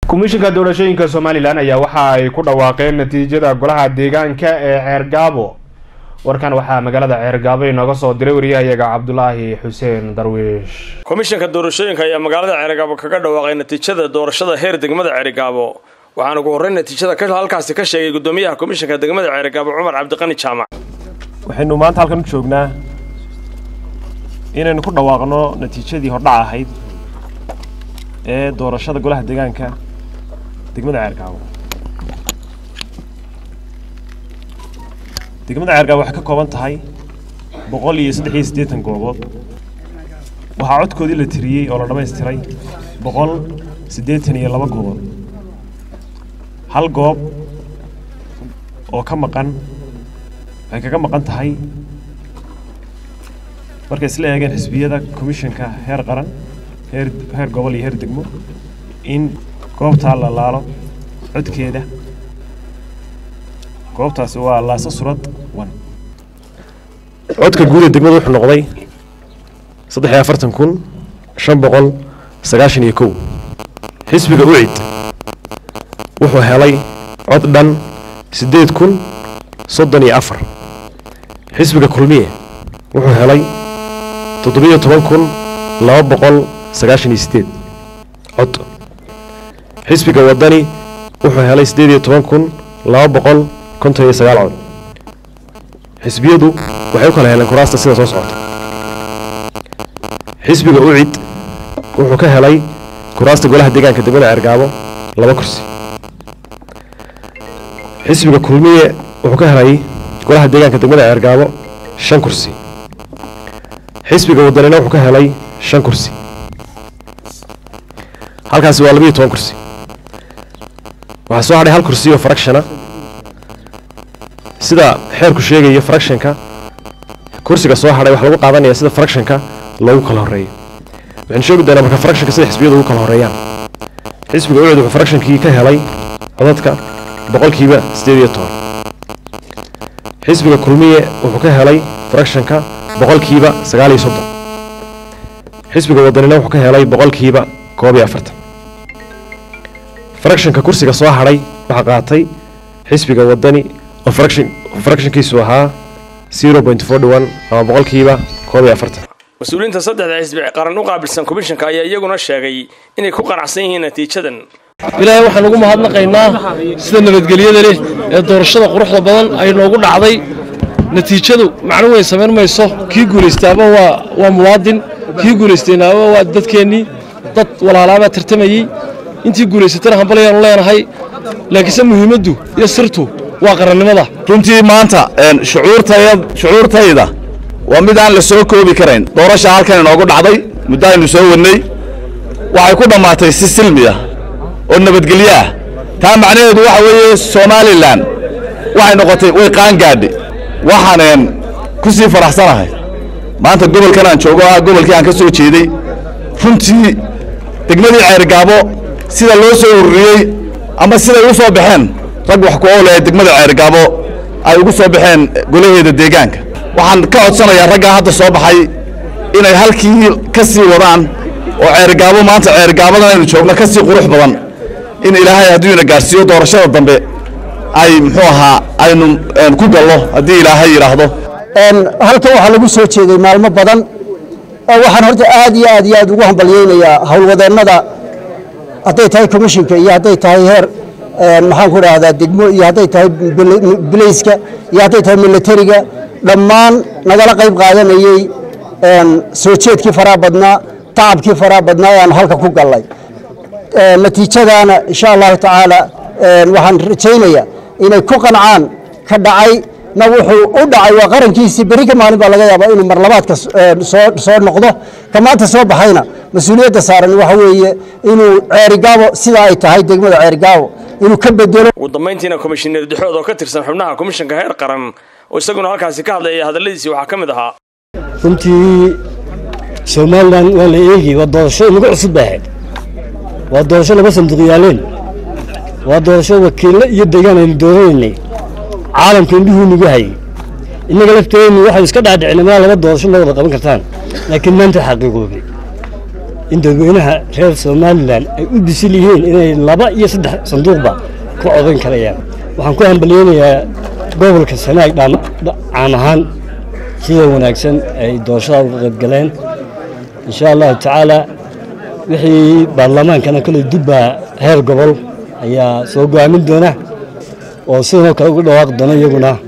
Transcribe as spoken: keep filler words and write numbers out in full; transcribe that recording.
Komishanka doorashooyinka Somali ayaa waxa ay ku dhawaaqeen natiijada golaha degaanka ee Ceerigaabo. warkan waxa magaalada Ceerigaabo inooga soo diray wariyahayaga Cabdullaahi Xuseen Darwiish. Komishanka doorashooyinka ayaa magaalada Ceerigaabo kaga dhawaaqay natiijada doorashada heer degmada Ceerigaabo. waxaana ugu horreyn natiijada ka halkaas ka sheegay gudoomiyaha komishanka degmada Ceerigaabo Cumar Cabdiqani Jaamac. waxaynu maanta halkan joognaa inaynu ku dhawaaqno natiijadii hordhac ahayd ee doorashada golaha degaanka degmada Ceerigaabo. degmada Ceerigaabo waxay ka kooban tahay boqol iyo saddex iyo siddeetan goobood. waxaa codkoodii la tiriyay oo la dhameystiray boqol siddeetan iyo laba goobood. hal goob oo ka maqan ay kaga maqan tahay markay isla eegeen xisbiyada komishanka heer qaran heer heer gobol iyo heer degmo in goobta la laalo codkeeda. goobtaas waa laasa surad one. codka guud ee degmada wuxuu noqday saddex iyo afartan kun shan boqol sagaashan iyo kow. xisbiga ucid wuxuu helay cod dhan siddeed kun soddon iyo afar. xisbiga kulmiye wuxuu helay toddoba iyo toban kun laba boqol sagaashan iyo siddeed cod. xisbiga wadani wuxuu helay siddeed iyo toban kun laba boqol konton iyo sagaal cod. xisbiyadu waxay u kala heleen kuraasta sida soo socota. xisbiga ucid wuxuu ka helay kuraasta golaha deegaanka degmada Ceerigaabo laba kursi. xisbiga kulmiye wuxuu ka helay golaha deegaanka degmada Ceerigaabo shan kursi. xisbiga wadanina wuxuu ka helay shan kursi. halkaasi waa laba iyo toban kursi. waxaa soo hadhay hal kursi oo fraction sida xeerku sheegaya fractionka kursiga soo hadhay wax lagu qaadanaya sida fractionka loogu kala horeeyo. waxaan sheegi doonaa marka fractionka sida xisbiyadu ugu kala horeeyaan. xisbiga ucid wuxuu fractionkii ka helay codadka boqolkiiba siddeed iyo toban. xisbiga kulmiye wuxuu ka helay fractionka boqolkiiba sagaal iyo soddon. xisbiga wadanina wuxuu ka helay boqolkiiba koob iyo afartan. fractionka kursiga soo hadhay waxaa qaatay xisbiga wadani oo fraction fractionkiisu ahaa zero point four one ama boqolkiiba koob iyo afartan. mas-uuliyiinta saddexda xisbi qaran u qaabilsan komishanka ayaa iyaguna sheegay inay ku qanacsan yihiin natiijadan. ilaahay waxaan ugu mahadnaqaynaa sida nabadgelyada leh ee doorashada quruxda badan ay noogu dhacday. natiijadu macno weyn sameyn mayso. kii guulaystaaba waa waa muwaadin, kii guulaysteynaba waa dadkeennii dad walaalaaba tartamayay. intii guulaysatana hambalayaan leenahay, laakiinse muhiimaddu iyo sirtu waa qarannimada. runtii maanta shucuurtayda shucuurtayda waa mid aan la soo koobi karayn. doorasha halkan inoogu dhacday muddo aynu soo wadnay waxay ku dhammaatay si silmi ah oo nabadgelyo ah. taa macnaheedu waxa weeye Somaliland waxay noqotay way qaan gaadhay. waxaan ku sii faraxsanahay maanta gobolkan aan joogo ah gobolkii aan ka soo jeeday. runtii degmadii Ceerigaabo sida loo soo ururiyay ama sida ay u soo baxeen rag wax ku oolay degmada Ceerigaabo ay ugu soo baxeen golaheeda deegaanka. waxaan ka codsanayaa ragga hadda soo baxay inay halkii ka sii wadaan oo Ceerigaabo maanta Ceerigaabadan aynu joogno ka sii qurux badan in ilaahay hadduu ina gaarsiiyo doorashada dambe ay muxuu ahaa aynu ku gallo haddii ilaahay yiraahdo. halkan waxaa lagu soo jeeday maalmo badan oo waxaan horta aad iyo aad iyo aad ugu hambalyeynayaa howlwadeennada hadday tahay komishanka iyo hadday tahay heer maxaan ku dhahdaa degmo iyo hadday tahay bilayska iyo hadday tahay militariga dhammaan nagala qayb qaadanayay soo jeedkii faraha badnaa tacabkii faraha badnaa ee aan halka ku gallay. natiijadaana insha allahu tacaala waxaan rajaynayaa inay ku qancaan ka dhacay na wuxuu u dhacay waa qarankiisii beri ka maalin baa laga yaabaa inuu mar labaadka soo soo noqdo. ka maanta soo baxayna mas-uuliyadda saaran waxa weeye inuu Ceerigaabo sida ay tahay degmada Ceerigaabo inuu ka bedelo. ugu dambeyntiina komishineer dhexood oo ka tirsan xubnaha komishanka heer qaran oo isaguna halkaasi ka hadlayay hadaladiisii waxaa ka mid ahaa runtii Somaliland waa la eegi waa doorasho lagu cusub baahay. waa doorasho laga sanduuqyaaleen. waa doorasho wakiilo iyo deegaan ay dooraynay caalamka indhuhu nagu hayay. inaga lafteenu waxay iska dhaadhicinaa laba doorasho la wada qaban kartaan laakiin maanta xaqiiqoobay in dadweynaha reer somalilan ay u bisil yihiin inay laba iyo saddex sanduuqba ku codayn karayaan waxaan ku hambaliyeynayaa gobolka sanaag caam ahaan sida wanaagsan ay doorashada uga qayb galeen insha allahu tacaala wixii baarlamaankana kale dibba heer gobol ayaa soo go'aamin doona oo sidoo kale ugu dhawaaqi doona iyaguna